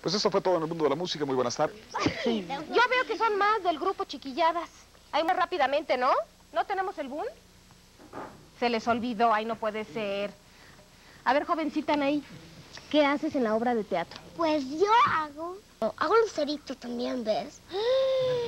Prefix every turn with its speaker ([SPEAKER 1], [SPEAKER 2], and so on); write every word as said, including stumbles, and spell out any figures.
[SPEAKER 1] Pues eso fue todo en el mundo de la música. Muy buenas tardes.
[SPEAKER 2] Sí. Yo veo que son más del grupo Chiquilladas. Ahí más rápidamente, ¿no? ¿No tenemos el boom? Se les olvidó, ahí no puede ser. A ver, jovencita Anaí, ¿qué haces en la obra de teatro?
[SPEAKER 3] Pues yo hago... Hago lucerito también, ¿ves?